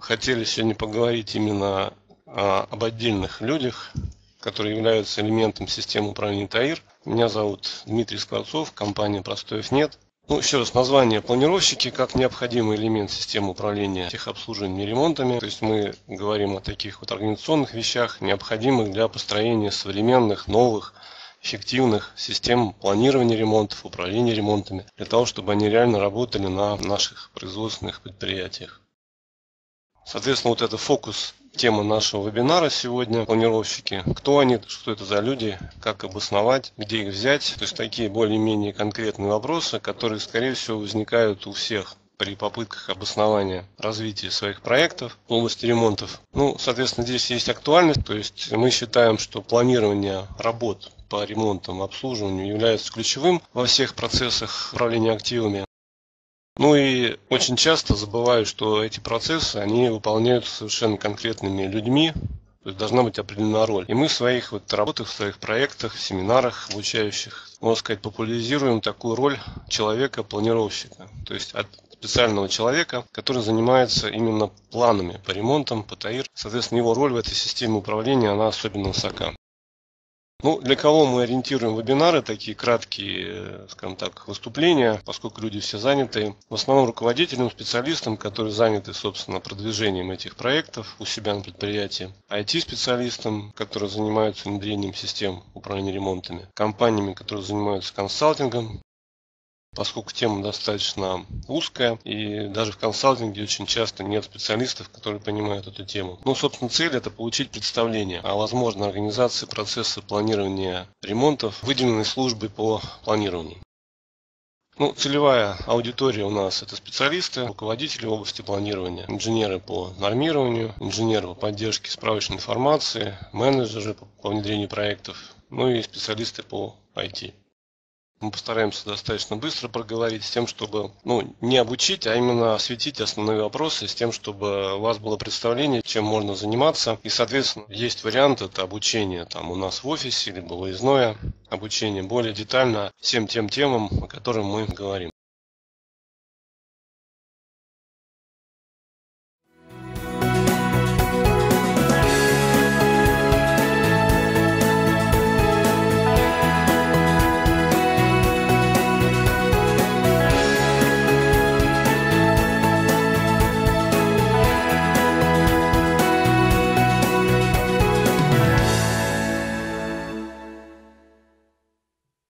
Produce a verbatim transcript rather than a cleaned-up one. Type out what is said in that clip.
хотели сегодня поговорить именно а, об отдельных людях, которые являются элементом системы управления ТАИР. Меня зовут Дмитрий Скворцов, компания «Простоев.нет». Ну, еще раз, название планировщики как необходимый элемент системы управления техобслуживанием и ремонтами. То есть мы говорим о таких вот организационных вещах, необходимых для построения современных, новых, эффективных систем планирования ремонтов, управления ремонтами, для того, чтобы они реально работали на наших производственных предприятиях. Соответственно, вот это фокус тема нашего вебинара сегодня. Планировщики. Кто они, что это за люди, как обосновать, где их взять. То есть такие более-менее конкретные вопросы, которые, скорее всего, возникают у всех при попытках обоснования развития своих проектов в области ремонтов. Ну, соответственно, здесь есть актуальность. То есть мы считаем, что планирование работ по ремонтам, обслуживанию является ключевым во всех процессах управления активами. Ну и очень часто забываю, что эти процессы, они выполняются совершенно конкретными людьми, то есть должна быть определена роль. И мы в своих вот работах, в своих проектах, в семинарах обучающих, можно сказать, популяризируем такую роль человека-планировщика. То есть от специального человека, который занимается именно планами по ремонтам, по ТАИР. Соответственно, его роль в этой системе управления, она особенно высока. Ну, для кого мы ориентируем вебинары, такие краткие, скажем так, выступления, поскольку люди все заняты, в основном руководителям, специалистам, которые заняты, собственно, продвижением этих проектов у себя на предприятии, ай ти-специалистам, которые занимаются внедрением систем управления ремонтами, компаниями, которые занимаются консалтингом, поскольку тема достаточно узкая, и даже в консалтинге очень часто нет специалистов, которые понимают эту тему. Ну, собственно, цель – это получить представление о возможной организации процесса планирования ремонтов, выделенной службой по планированию. Ну, целевая аудитория у нас – это специалисты, руководители в области планирования, инженеры по нормированию, инженеры по поддержке справочной информации, менеджеры по внедрению проектов, ну и специалисты по ай ти. Мы постараемся достаточно быстро проговорить с тем, чтобы ну, не обучить, а именно осветить основные вопросы, с тем, чтобы у вас было представление, чем можно заниматься. И, соответственно, есть вариант, это обучение там, у нас в офисе, либо выездное обучение, более детально всем тем темам, о которых мы говорим.